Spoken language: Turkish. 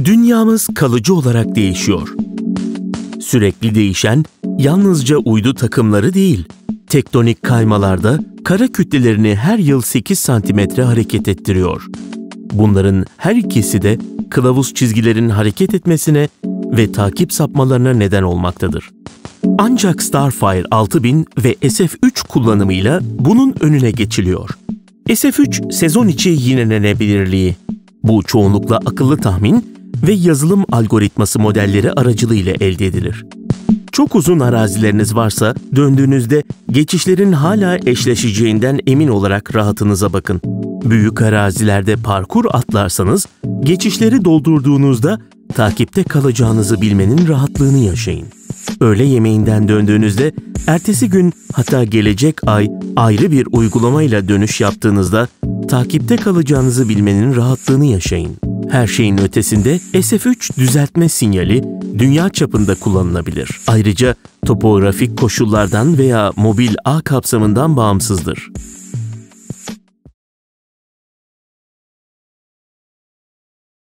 Dünyamız kalıcı olarak değişiyor. Sürekli değişen yalnızca uydu takımları değil, tektonik kaymalarda kara kütlelerini her yıl 8 santimetre hareket ettiriyor. Bunların her ikisi de kılavuz çizgilerin hareket etmesine ve takip sapmalarına neden olmaktadır. Ancak Starfire 6000 ve SF3 kullanımıyla bunun önüne geçiliyor. SF3 sezon içi yenilenebilirliği. Bu çoğunlukla akıllı tahmin ve yazılım algoritması modelleri aracılığıyla elde edilir. Çok uzun arazileriniz varsa döndüğünüzde geçişlerin hala eşleşeceğinden emin olarak rahatınıza bakın. Büyük arazilerde parkur atlarsanız geçişleri doldurduğunuzda takipte kalacağınızı bilmenin rahatlığını yaşayın. Öğle yemeğinden döndüğünüzde ertesi gün hatta gelecek ay ayrı bir uygulamayla dönüş yaptığınızda takipte kalacağınızı bilmenin rahatlığını yaşayın. Her şeyin ötesinde SF3 düzeltme sinyali dünya çapında kullanılabilir. Ayrıca topografik koşullardan veya mobil ağ kapsamından bağımsızdır.